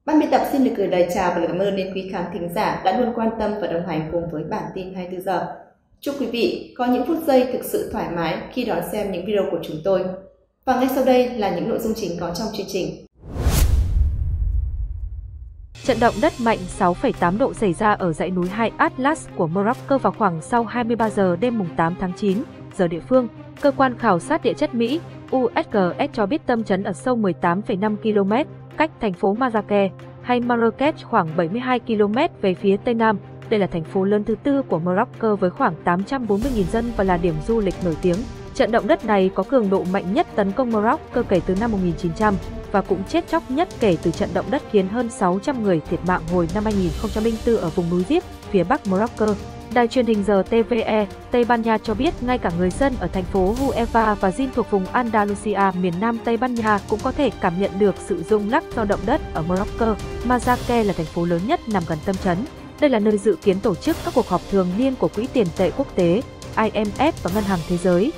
Ban biên tập xin được gửi lời chào và lời cảm ơn đến quý khán thính giả đã luôn quan tâm và đồng hành cùng với bản tin 24 giờ. Chúc quý vị có những phút giây thực sự thoải mái khi đón xem những video của chúng tôi. Và ngay sau đây là những nội dung chính có trong chương trình. Trận động đất mạnh 6,8 độ xảy ra ở dãy núi High Atlas của Morocco vào khoảng sau 23 giờ đêm 8 tháng 9 giờ địa phương. Cơ quan khảo sát địa chất Mỹ USGS cho biết tâm chấn ở sâu 18,5 km, cách thành phố Marrakech hay Marrakech khoảng 72 km về phía tây nam. Đây là thành phố lớn thứ tư của Morocco với khoảng 840.000 dân và là điểm du lịch nổi tiếng. Trận động đất này có cường độ mạnh nhất tấn công Morocco kể từ năm 1900 và cũng chết chóc nhất kể từ trận động đất khiến hơn 600 người thiệt mạng hồi năm 2004 ở vùng núi Rif, phía bắc Morocco. Đài truyền hình RTVE, Tây Ban Nha cho biết ngay cả người dân ở thành phố Huelva và Zin thuộc vùng Andalusia, miền nam Tây Ban Nha cũng có thể cảm nhận được sự rung lắc do động đất ở Morocco. Marrakech là thành phố lớn nhất nằm gần tâm chấn. Đây là nơi dự kiến tổ chức các cuộc họp thường niên của Quỹ tiền tệ quốc tế, IMF và Ngân hàng Thế giới,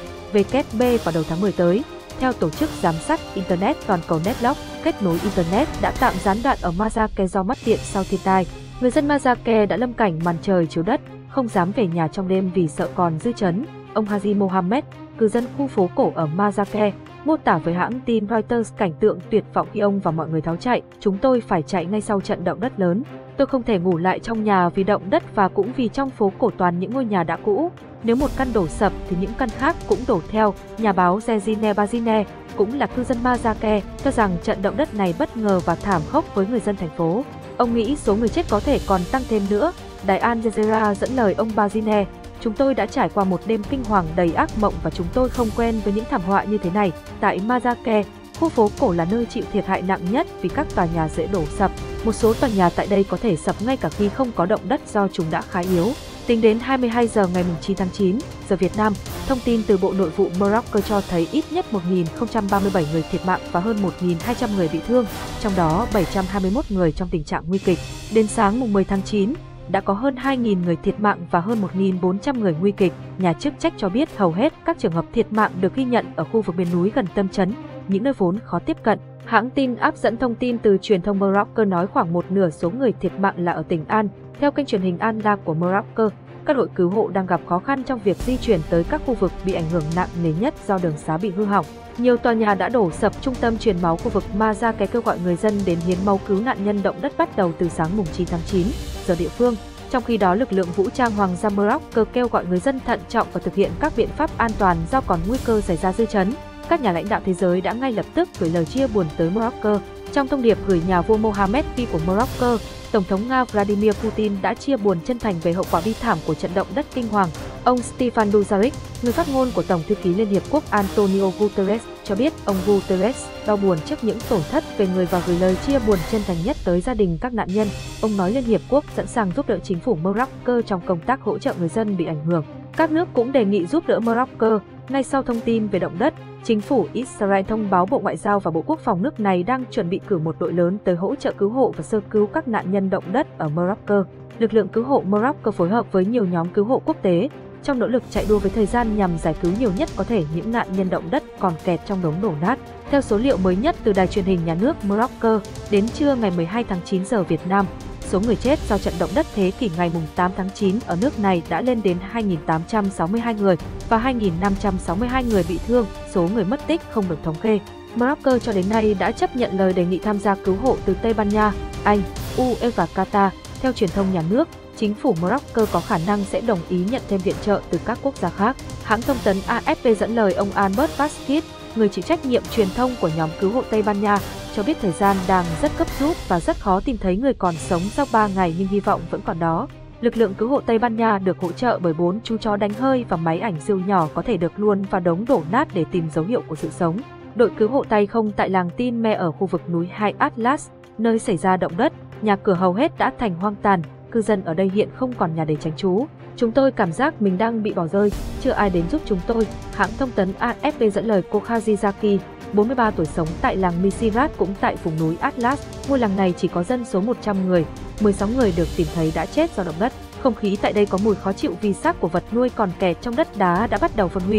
WB vào đầu tháng 10 tới. Theo tổ chức giám sát Internet toàn cầu Netlock, kết nối Internet đã tạm gián đoạn ở Marrakech do mất điện sau thiên tai. Người dân Marrakech đã lâm cảnh màn trời chiếu đất, không dám về nhà trong đêm vì sợ còn dư chấn. Ông Haji Mohammed, cư dân khu phố cổ ở Marrakech, mô tả với hãng tin Reuters cảnh tượng tuyệt vọng khi ông và mọi người tháo chạy. Chúng tôi phải chạy ngay sau trận động đất lớn. Tôi không thể ngủ lại trong nhà vì động đất và cũng vì trong phố cổ toàn những ngôi nhà đã cũ. Nếu một căn đổ sập thì những căn khác cũng đổ theo. Nhà báo Zezine Bazine, cũng là cư dân Marrakech, cho rằng trận động đất này bất ngờ và thảm khốc với người dân thành phố. Ông nghĩ số người chết có thể còn tăng thêm nữa. Đài Al Jazeera dẫn lời ông Bazine, chúng tôi đã trải qua một đêm kinh hoàng đầy ác mộng và chúng tôi không quen với những thảm họa như thế này. Tại Marrakech, khu phố cổ là nơi chịu thiệt hại nặng nhất vì các tòa nhà dễ đổ sập. Một số tòa nhà tại đây có thể sập ngay cả khi không có động đất do chúng đã khá yếu. Tính đến 22 giờ ngày 9 tháng 9 giờ Việt Nam, thông tin từ Bộ Nội vụ Morocco cho thấy ít nhất 1.037 người thiệt mạng và hơn 1.200 người bị thương, trong đó 721 người trong tình trạng nguy kịch. Đến sáng 10 tháng 9, đã có hơn 2.000 người thiệt mạng và hơn 1.400 người nguy kịch. Nhà chức trách cho biết hầu hết các trường hợp thiệt mạng được ghi nhận ở khu vực miền núi gần tâm chấn, những nơi vốn khó tiếp cận. Hãng tin áp dẫn thông tin từ truyền thông Morocco nói khoảng một nửa số người thiệt mạng là ở tỉnh An. Theo kênh truyền hình Al-La của Morocco, các đội cứu hộ đang gặp khó khăn trong việc di chuyển tới các khu vực bị ảnh hưởng nặng nề nhất do đường xá bị hư hỏng. Nhiều tòa nhà đã đổ sập. Trung tâm truyền máu khu vực Marrakech kêu gọi người dân đến hiến máu cứu nạn nhân động đất bắt đầu từ sáng 9 tháng 9 giờ địa phương. Trong khi đó, lực lượng vũ trang Hoàng gia Morocco kêu gọi người dân thận trọng và thực hiện các biện pháp an toàn do còn nguy cơ xảy ra dư chấn. Các nhà lãnh đạo thế giới đã ngay lập tức gửi lời chia buồn tới Morocco. Trong thông điệp gửi nhà vua Mohammed V của Morocco, Tổng thống Nga Vladimir Putin đã chia buồn chân thành về hậu quả bi thảm của trận động đất kinh hoàng. Ông Stefan Dujarric, người phát ngôn của Tổng thư ký Liên Hiệp Quốc Antonio Guterres, cho biết ông Guterres đau buồn trước những tổn thất về người và gửi lời chia buồn chân thành nhất tới gia đình các nạn nhân. Ông nói Liên Hiệp Quốc sẵn sàng giúp đỡ chính phủ Morocco trong công tác hỗ trợ người dân bị ảnh hưởng. Các nước cũng đề nghị giúp đỡ Morocco. Ngay sau thông tin về động đất, chính phủ Israel thông báo Bộ Ngoại giao và Bộ Quốc phòng nước này đang chuẩn bị cử một đội lớn tới hỗ trợ cứu hộ và sơ cứu các nạn nhân động đất ở Morocco. Lực lượng cứu hộ Morocco phối hợp với nhiều nhóm cứu hộ quốc tế trong nỗ lực chạy đua với thời gian nhằm giải cứu nhiều nhất có thể những nạn nhân động đất còn kẹt trong đống đổ nát. Theo số liệu mới nhất từ Đài truyền hình nhà nước Morocco, đến trưa ngày 12 tháng 9 giờ Việt Nam, số người chết do trận động đất thế kỷ ngày 8 tháng 9 ở nước này đã lên đến 2.862 người và 2.562 người bị thương, số người mất tích không được thống kê. Morocco cho đến nay đã chấp nhận lời đề nghị tham gia cứu hộ từ Tây Ban Nha, Anh, UE và Qatar. Theo truyền thông nhà nước, chính phủ Morocco có khả năng sẽ đồng ý nhận thêm viện trợ từ các quốc gia khác. Hãng thông tấn AFP dẫn lời ông Albert Vasquez, người chịu trách nhiệm truyền thông của nhóm cứu hộ Tây Ban Nha, cho biết thời gian đang rất gấp rút và rất khó tìm thấy người còn sống sau 3 ngày nhưng hy vọng vẫn còn đó. Lực lượng cứu hộ Tây Ban Nha được hỗ trợ bởi 4 chú chó đánh hơi và máy ảnh siêu nhỏ có thể được luồn vào đống đổ nát để tìm dấu hiệu của sự sống. Đội cứu hộ tay không tại làng Tin Me ở khu vực núi High Atlas, nơi xảy ra động đất, nhà cửa hầu hết đã thành hoang tàn, cư dân ở đây hiện không còn nhà để tránh trú. Chúng tôi cảm giác mình đang bị bỏ rơi, chưa ai đến giúp chúng tôi, hãng thông tấn AFP dẫn lời cô Khazizaki, 43 tuổi sống tại làng Misirat cũng tại vùng núi Atlas. Ngôi làng này chỉ có dân số 100 người, 16 người được tìm thấy đã chết do động đất. Không khí tại đây có mùi khó chịu vì xác của vật nuôi còn kẹt trong đất đá đã bắt đầu phân hủy.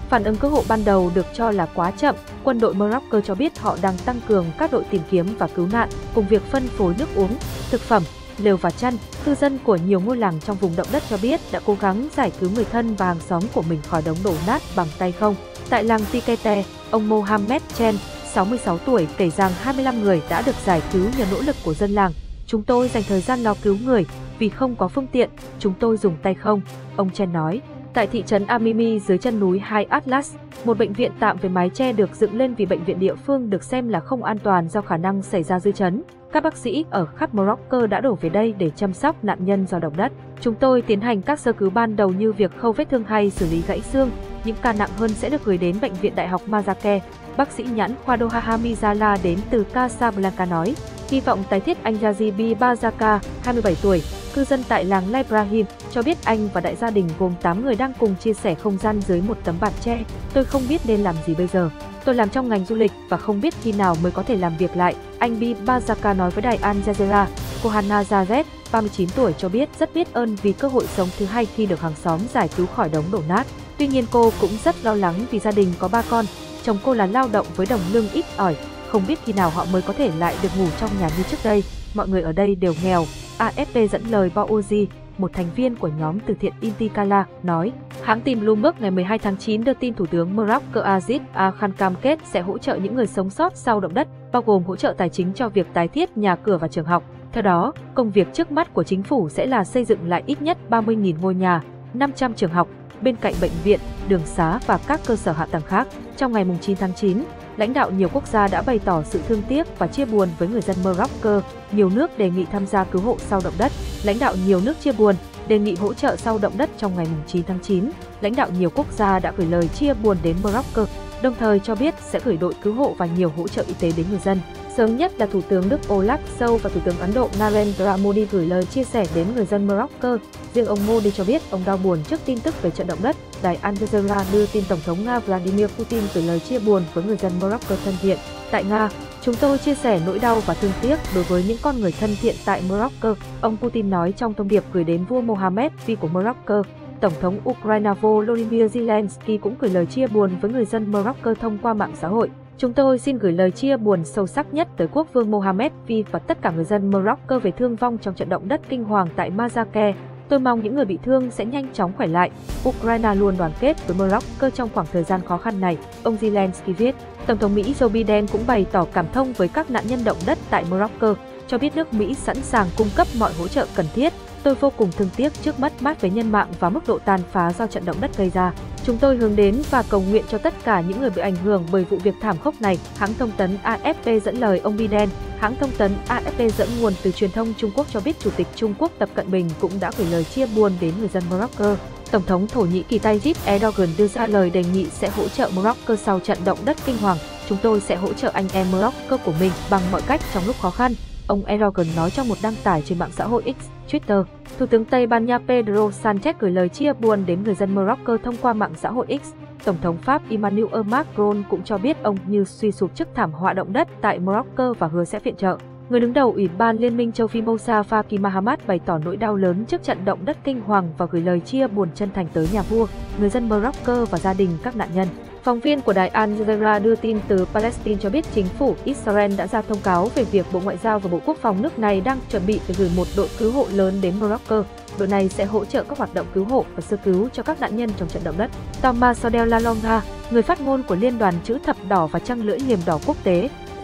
Phản ứng cứu hộ ban đầu được cho là quá chậm. Quân đội Morocco cho biết họ đang tăng cường các đội tìm kiếm và cứu nạn cùng việc phân phối nước uống, thực phẩm, lều và chăn. Cư dân của nhiều ngôi làng trong vùng động đất cho biết đã cố gắng giải cứu người thân và hàng xóm của mình khỏi đống đổ nát bằng tay không. Tại làng Tikete, ông Mohamed Chen, 66 tuổi, kể rằng 25 người đã được giải cứu nhờ nỗ lực của dân làng. Chúng tôi dành thời gian lo cứu người, vì không có phương tiện, chúng tôi dùng tay không, ông Chen nói. Tại thị trấn Amimi dưới chân núi High Atlas, một bệnh viện tạm với mái che được dựng lên vì bệnh viện địa phương được xem là không an toàn do khả năng xảy ra dư chấn. Các bác sĩ ở khắp Morocco đã đổ về đây để chăm sóc nạn nhân do động đất. Chúng tôi tiến hành các sơ cứu ban đầu như việc khâu vết thương hay xử lý gãy xương. Những ca nặng hơn sẽ được gửi đến Bệnh viện Đại học Mazake. Bác sĩ nhãn khoa Doha Hamizala đến từ Casablanca nói. Hy vọng tái thiết anh Yazibi Bazaka, 27 tuổi, cư dân tại làng Ibrahim, cho biết anh và đại gia đình gồm 8 người đang cùng chia sẻ không gian dưới một tấm bạt tre. Tôi không biết nên làm gì bây giờ. Tôi làm trong ngành du lịch và không biết khi nào mới có thể làm việc lại, anh Bi Bazaka nói với đài Al Jazeera. Cô Hana Zazet, 39 tuổi, cho biết rất biết ơn vì cơ hội sống thứ hai khi được hàng xóm giải cứu khỏi đống đổ nát. Tuy nhiên cô cũng rất lo lắng vì gia đình có 3 con. Chồng cô là lao động với đồng lương ít ỏi, không biết khi nào họ mới có thể lại được ngủ trong nhà như trước đây. Mọi người ở đây đều nghèo. AFP dẫn lời Bouazi, một thành viên của nhóm từ thiện Intikala, nói. Hãng tin Bloomberg ngày 12 tháng 9 đưa tin Thủ tướng Morocco Aziz Al-Khan cam kết sẽ hỗ trợ những người sống sót sau động đất, bao gồm hỗ trợ tài chính cho việc tái thiết nhà cửa và trường học. Theo đó, công việc trước mắt của chính phủ sẽ là xây dựng lại ít nhất 30.000 ngôi nhà, 500 trường học, bên cạnh bệnh viện, đường xá và các cơ sở hạ tầng khác. Trong ngày 9 tháng 9, lãnh đạo nhiều quốc gia đã bày tỏ sự thương tiếc và chia buồn với người dân Morocco. Nhiều nước đề nghị tham gia cứu hộ sau động đất. Lãnh đạo nhiều nước chia buồn, đề nghị hỗ trợ sau động đất trong ngày 9 tháng 9. Lãnh đạo nhiều quốc gia đã gửi lời chia buồn đến Morocco, đồng thời cho biết sẽ gửi đội cứu hộ và nhiều hỗ trợ y tế đến người dân. Sớm nhất là Thủ tướng Đức Olaf Scholz và Thủ tướng Ấn Độ Narendra Modi gửi lời chia sẻ đến người dân Morocco. Riêng ông Modi cho biết ông đau buồn trước tin tức về trận động đất. Đài Al Jazeera đưa tin Tổng thống Nga Vladimir Putin gửi lời chia buồn với người dân Morocco thân thiện. Tại Nga, chúng tôi chia sẻ nỗi đau và thương tiếc đối với những con người thân thiện tại Morocco, ông Putin nói trong thông điệp gửi đến vua Mohammed V của Morocco. Tổng thống Ukraine Volodymyr Zelensky cũng gửi lời chia buồn với người dân Morocco thông qua mạng xã hội. Chúng tôi xin gửi lời chia buồn sâu sắc nhất tới quốc vương Mohammed V và tất cả người dân Morocco về thương vong trong trận động đất kinh hoàng tại Mazake. Tôi mong những người bị thương sẽ nhanh chóng khỏe lại. Ukraine luôn đoàn kết với Morocco trong khoảng thời gian khó khăn này, ông Zelensky viết. Tổng thống Mỹ Joe Biden cũng bày tỏ cảm thông với các nạn nhân động đất tại Morocco, cho biết nước Mỹ sẵn sàng cung cấp mọi hỗ trợ cần thiết. Tôi vô cùng thương tiếc trước mất mát về nhân mạng và mức độ tàn phá do trận động đất gây ra. Chúng tôi hướng đến và cầu nguyện cho tất cả những người bị ảnh hưởng bởi vụ việc thảm khốc này, hãng thông tấn AFP dẫn lời ông Biden. Hãng thông tấn AFP dẫn nguồn từ truyền thông Trung Quốc cho biết Chủ tịch Trung Quốc Tập Cận Bình cũng đã gửi lời chia buồn đến người dân Morocco. Tổng thống Thổ Nhĩ Kỳ Tayyip Erdogan đưa ra lời đề nghị sẽ hỗ trợ Morocco sau trận động đất kinh hoàng. Chúng tôi sẽ hỗ trợ anh em Morocco của mình bằng mọi cách trong lúc khó khăn, ông Erdogan nói trong một đăng tải trên mạng xã hội X, Twitter. Thủ tướng Tây Ban Nha Pedro Sanchez gửi lời chia buồn đến người dân Morocco thông qua mạng xã hội X. Tổng thống Pháp Emmanuel Macron cũng cho biết ông như suy sụp trước thảm họa động đất tại Morocco và hứa sẽ viện trợ. Người đứng đầu Ủy ban Liên minh châu Phi Moussa Faki Mahamat bày tỏ nỗi đau lớn trước trận động đất kinh hoàng và gửi lời chia buồn chân thành tới nhà vua, người dân Morocco và gia đình các nạn nhân. Phóng viên của đài Al Jazeera đưa tin từ Palestine cho biết chính phủ Israel đã ra thông cáo về việc Bộ Ngoại giao và Bộ Quốc phòng nước này đang chuẩn bị để gửi một đội cứu hộ lớn đến Morocco. Đội này sẽ hỗ trợ các hoạt động cứu hộ và sơ cứu cho các nạn nhân trong trận động đất. Thomas Sodel Lalonga, người phát ngôn của Liên đoàn Chữ thập đỏ và Trăng lưỡi liềm đỏ quốc tế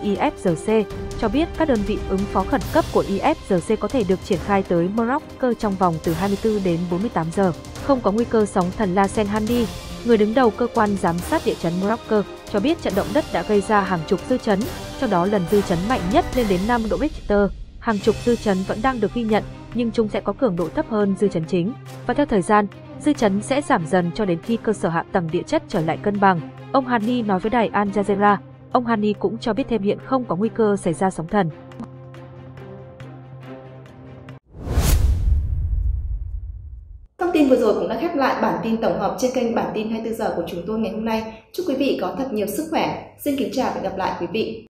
IFRC, cho biết các đơn vị ứng phó khẩn cấp của IFRC có thể được triển khai tới Morocco trong vòng từ 24 đến 48 giờ. Không có nguy cơ sóng thần La Senhandi, người đứng đầu cơ quan giám sát địa chấn Morocco, cho biết trận động đất đã gây ra hàng chục dư chấn, trong đó lần dư chấn mạnh nhất lên đến 5 độ Richter. Hàng chục dư chấn vẫn đang được ghi nhận, nhưng chúng sẽ có cường độ thấp hơn dư chấn chính. Và theo thời gian, dư chấn sẽ giảm dần cho đến khi cơ sở hạ tầng địa chất trở lại cân bằng, ông Hani nói với đài Al Jazeera. Ông Hani cũng cho biết thêm hiện không có nguy cơ xảy ra sóng thần. Thông tin vừa rồi cũng đã khép lại bản tin tổng hợp trên kênh Bản tin 24 giờ của chúng tôi ngày hôm nay. Chúc quý vị có thật nhiều sức khỏe. Xin kính chào và hẹn gặp lại quý vị.